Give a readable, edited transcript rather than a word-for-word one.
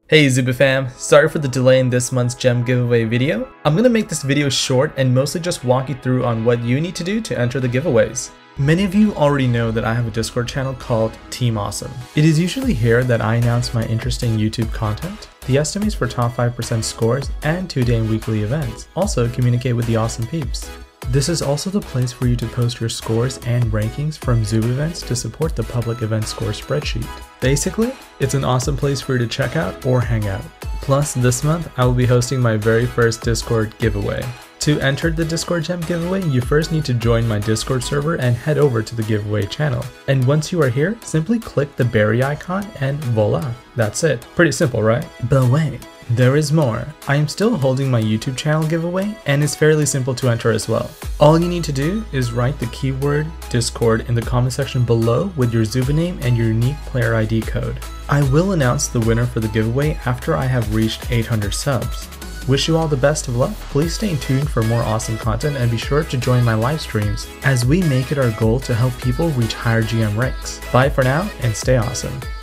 Hey Zuba fam, sorry for the delay in this month's gem giveaway video. I'm gonna make this video short and mostly just walk you through on what you need to do to enter the giveaways. Many of you already know that I have a Discord channel called Team Awesome. It is usually here that I announce my interesting YouTube content, the estimates for top 5% scores, and 2-day and weekly events. Also communicate with the awesome peeps. This is also the place for you to post your scores and rankings from Zoo events to support the public event score spreadsheet. Basically, it's an awesome place for you to check out or hang out. Plus, this month, I will be hosting my very first Discord giveaway. To enter the Discord gem giveaway, you first need to join my Discord server and head over to the giveaway channel. And once you are here, simply click the berry icon and voila, that's it. Pretty simple, right? But wait, there is more. I am still holding my YouTube channel giveaway and it's fairly simple to enter as well. All you need to do is write the keyword Discord in the comment section below with your Zuba name and your unique player ID code. I will announce the winner for the giveaway after I have reached 800 subs. Wish you all the best of luck. Please stay tuned for more awesome content and be sure to join my live streams as we make it our goal to help people reach higher GM ranks. Bye for now and stay awesome.